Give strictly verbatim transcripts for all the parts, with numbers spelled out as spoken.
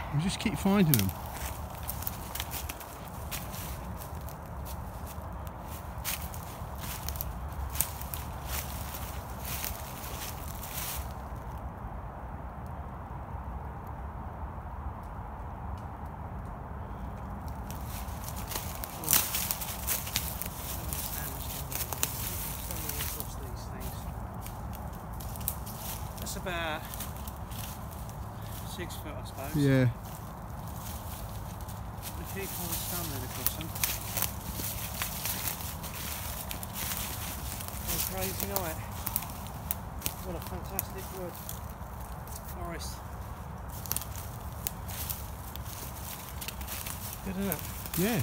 We just keep finding them. That's about six foot, I suppose. Yeah. We keep on stumbling across them. What a crazy night. What a fantastic wood. Forest. Good, isn't it? Yeah.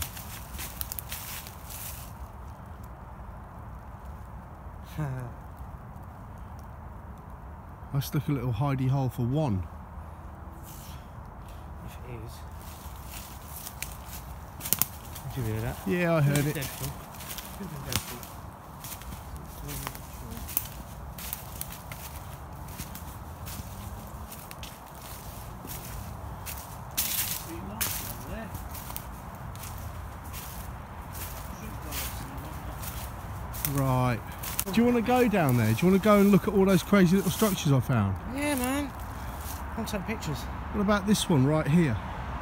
Let's look a little hidey hole for one. If it is. Did you hear that? Yeah, I heard it. Deadpool. Could be Deadpool. Right. Do you want to go down there? Do you want to go and look at all those crazy little structures I found? Yeah, man. I'll take pictures. What about this one right here?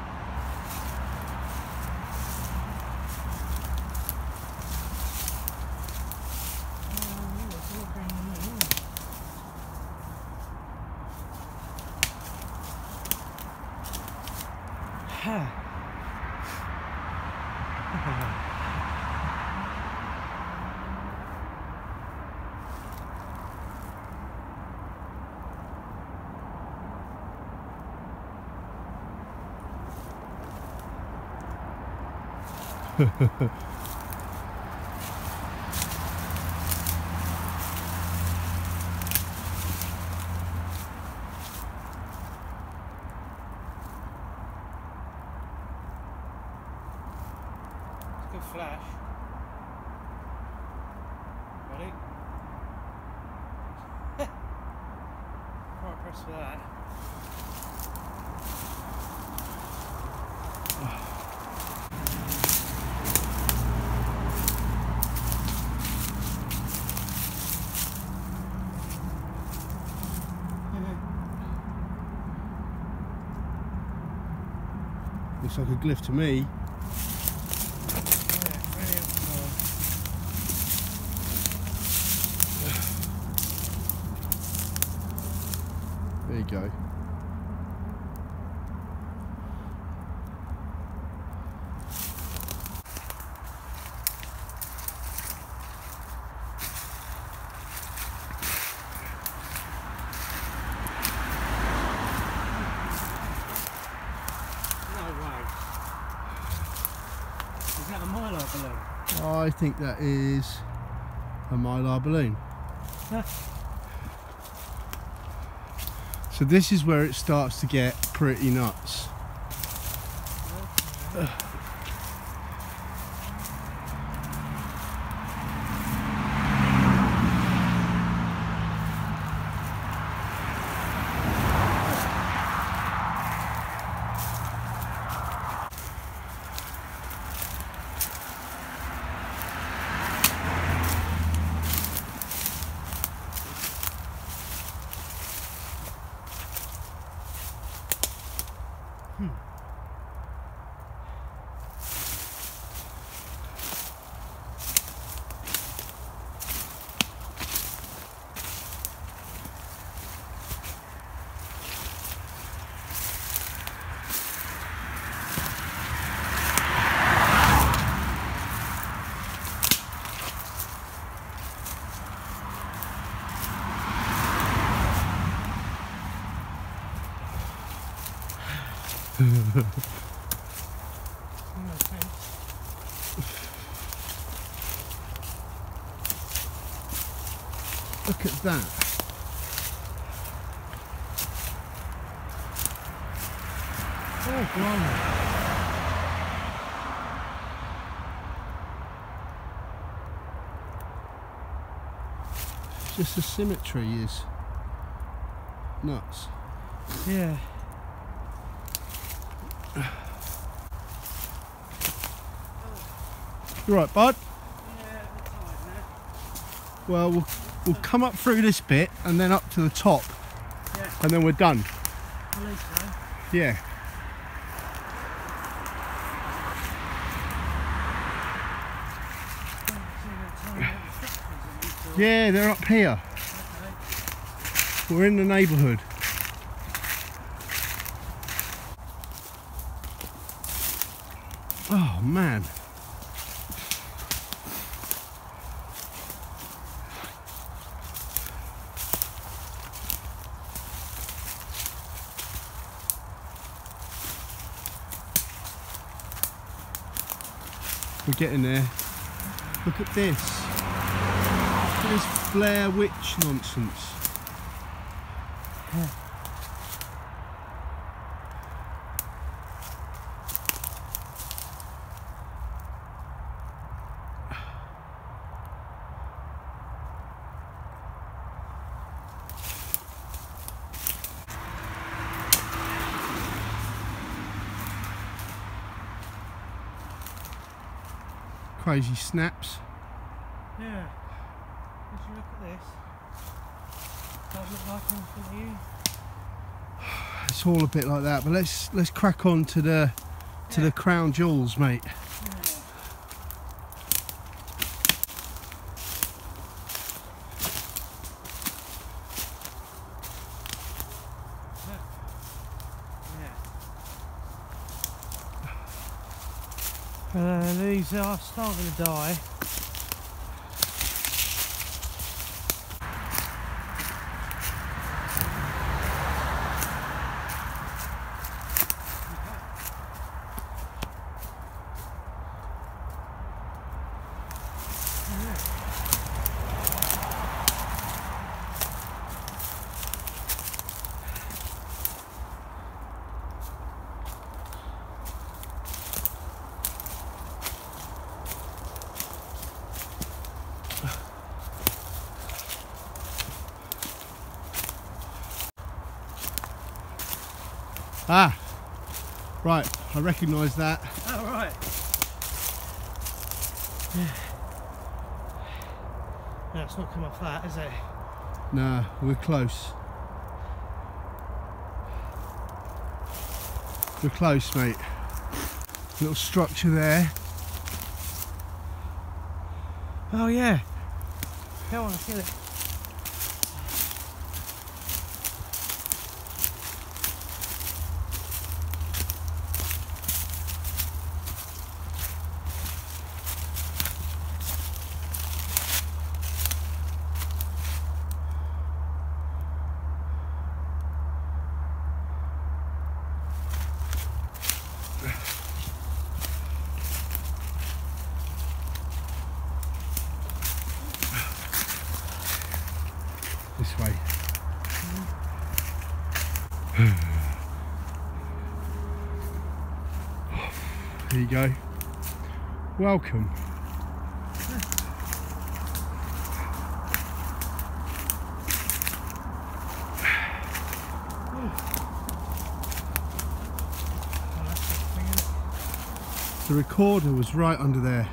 Good flash. Ready? Quite impressed with that. Looks like a glyph to me. There you go. No way. Is that a mylar balloon? I think that is a mylar balloon. Huh? So this is where it starts to get pretty nuts. Okay. Hmm. Look at that. Oh, blimey. Just the symmetry is nuts. Yeah. You right, bud? Yeah, a bit tired now. Well, we'll we'll come up through this bit and then up to the top, Yeah, and then we're done. I believe so. Yeah. Yeah, they're up here. Okay. We're in the neighbourhood. Oh man. We're getting there. Look at this. Look at this Blair Witch nonsense. Yeah. Crazy snaps. Yeah. Did you look at this? Does it look like anything to you? It's all a bit like that, but let's let's crack on to the to Yeah. the crown jewels, mate. Uh, these are starting to die. Ah, right, I recognise that. Oh, right. Yeah. No, it's not come off that, is it? Nah, we're close. We're close, mate. Little structure there. Oh, yeah. Come on, kill it. This way. Here you go. Welcome. The recorder was right under there.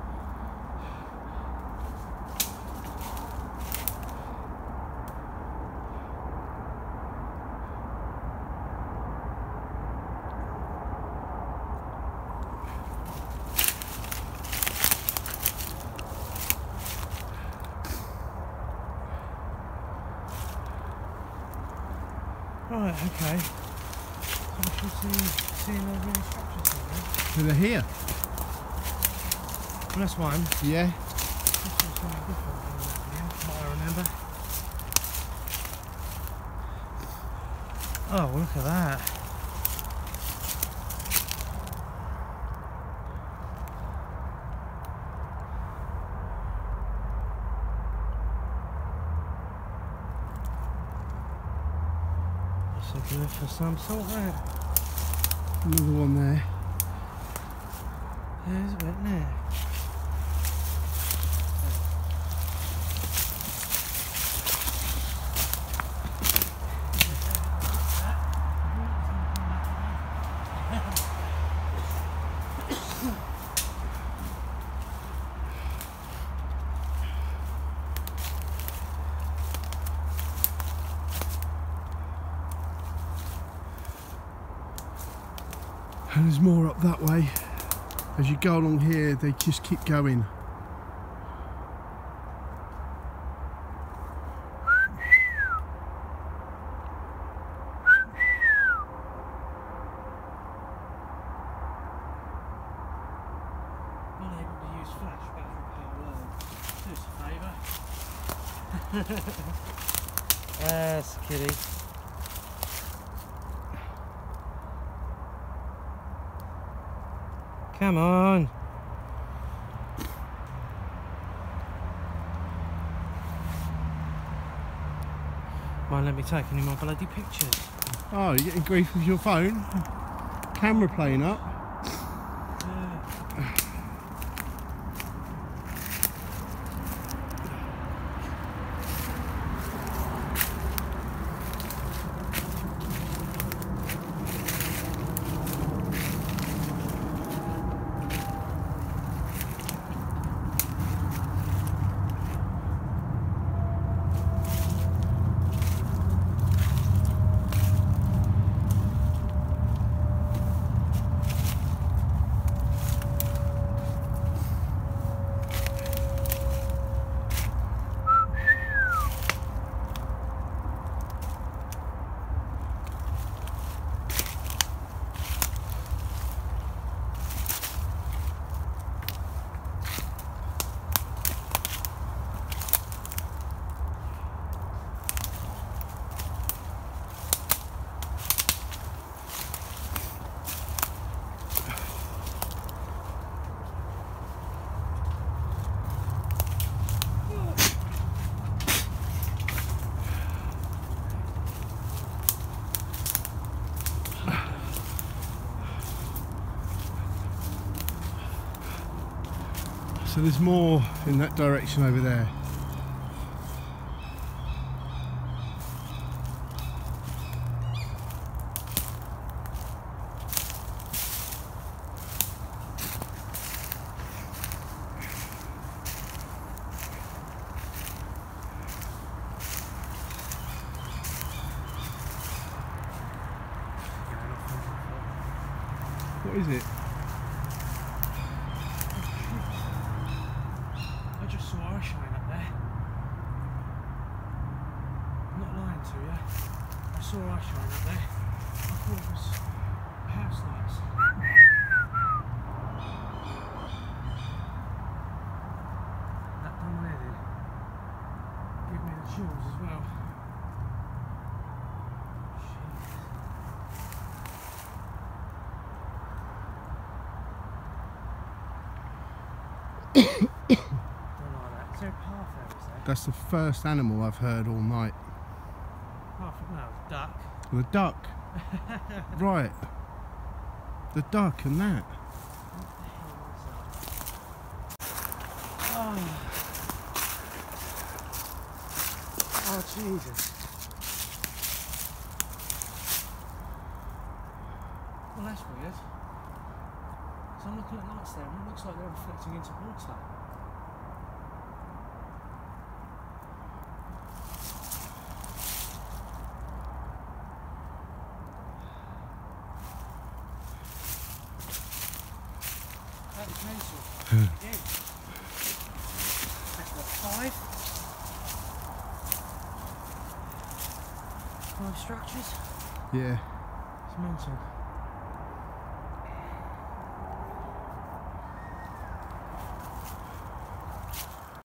Right, okay. So we should see, see those many structures here. So they're here. And that's one. Yeah. This is something different than that here, from what I remember. Oh, look at that. That's looking for some sort, right? Another one there. There's a bit there. And there's more up that way. As you go along here, they just keep going. Unable to use flash battery power alone. Do us a favour. That's a kitty. Come on. Won't let me take any more bloody pictures. Oh, you're getting grief with your phone? Camera playing up? Yeah. So there's more in that direction over there. What is it? I just saw eye shine up there. I'm not lying to you. I saw eye shine up there. I thought it was house lights. That done there did. Give me the chills as well. Don't like that. Is there a path there, is there? That's the first animal I've heard all night. Oh, I think that was duck. The duck. Right. The duck and that. What the hell is that? Oh. Oh, Jesus. Well, that's weird. So I'm looking at lights there and it looks like they're reflecting into water. That's mental. Again. That's what, five? Five structures? Yeah. It's mental.